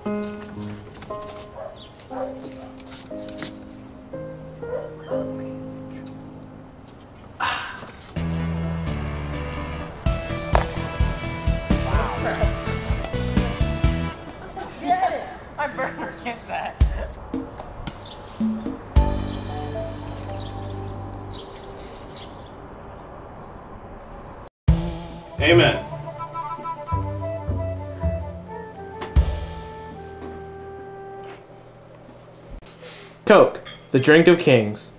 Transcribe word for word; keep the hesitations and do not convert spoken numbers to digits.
I burned hit that. Amen. Coke, the drink of kings.